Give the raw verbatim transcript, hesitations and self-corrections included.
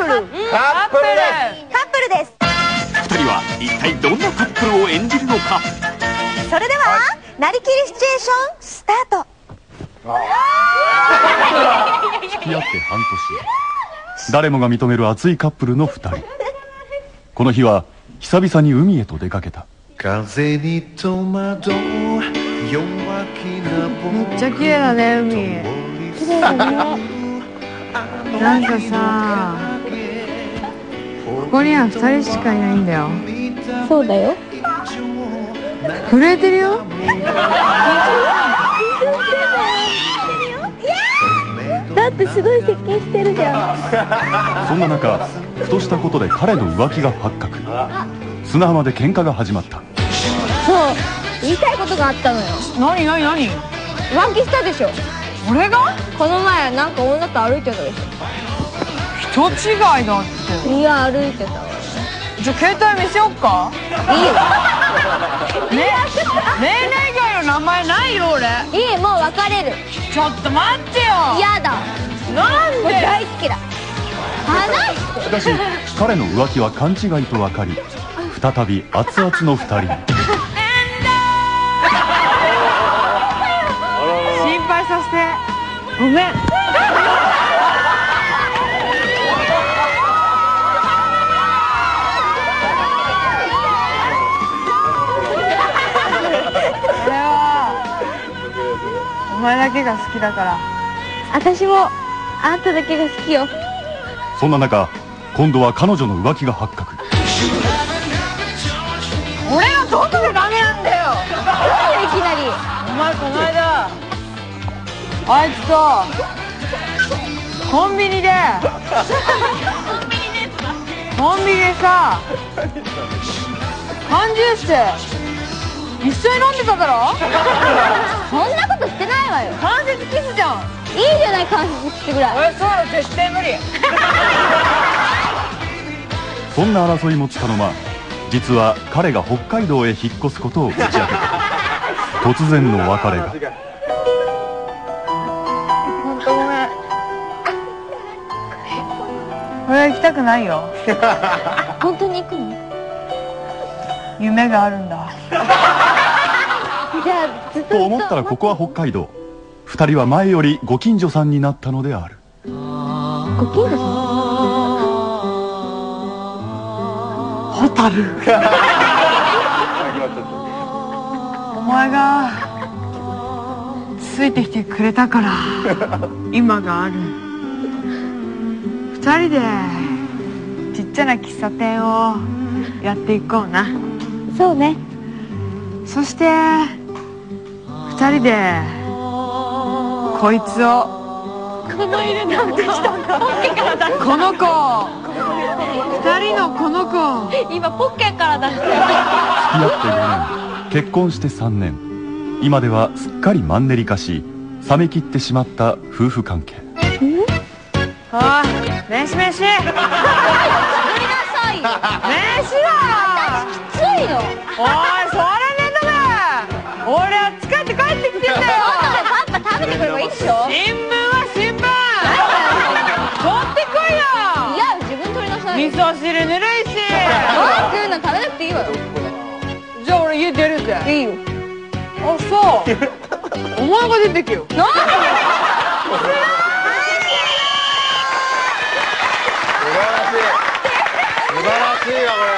ル。カップルです。カップルです。 ふたりは一体どんなカップルを演じるのか。 それでは、なりきりシチュエーションスタート。 付き合って半年、誰もが認める熱いカップルのふたり。この日は久々に海へと出かけた。 風に戸惑う弱気な僕。 めっちゃ綺麗だね、海。綺麗だね。なんかさ、ここにはふたりしかいないんだよ。 そうだよ。 震えてるよ。 だってすごい接近してるじゃん。 そんな中、ふとしたことで彼の浮気が発覚。砂浜で喧嘩が始まった。 そう、言いたいことがあったのよ。 何何何？ 浮気したでしょ。 俺が？ この前なんか女と歩いてたでしょ。人違いだって。 いや、歩いてたわ。 じゃあ携帯見せよっか？ いいよ。 ね、ねえねえ以外の名前ないよ俺。 いい、もう別れる。 ちょっと待ってよ。 やだ。 なんで？ もう大好きだ。話して。 しかし彼の浮気は勘違いと分かり、再び熱々のふたり。 心配させてごめん。俺はお前だけが好きだから。 私もあんただけが好きよ。 そんな中、今度は彼女の浮気が発覚。 俺はどこでダメなんだよ。 なんでいきなり。 お前この間あいつとコンビニでコンビニでさ缶ジュース一緒に飲んでただろ。 そんなことしてないわよ。 関節キスじゃん。 いいじゃない、関節キスぐらい。 俺そういうの絶対無理。 そんな争いもつかの間、実は彼が北海道へ引っ越すことを打ち明けた。突然の別れが。 本当ごめん。俺は行きたくないよ。 本当に行くの？ 夢があるんだ。 じゃあずっとと思ったら、ここは北海道。二人は前よりご近所さんになったのである。 ご近所さん？ ホタル。お前がついてきてくれたから今がある。二人でちっちゃな喫茶店をやっていこうな。 そうね。 そして二人でこいつをこの犬なんてしたんだ。ポッケから出した。 この子二人のこの子今ポッケから出した。 付き合ってごねん、結婚してさんねん。今ではすっかりマンネリ化し、冷め切ってしまった夫婦関係。 おい、飯飯。 作りなさいよ。 飯だ。 私きついの。 おい、それねえだべ。俺は疲れて帰ってきてんだよ。 パパ食べてくればいいでしょ。 新聞は新聞。取ってこいよ。 いや、自分取りなさい。 味噌汁ぬるいし。 早くなんか食べなくていいわよ。 じゃあ俺家出るぜ。 いいよ。 あ、そう。お前が出てけよ。 なんで？ 素晴らしい。素晴らしいわこれ。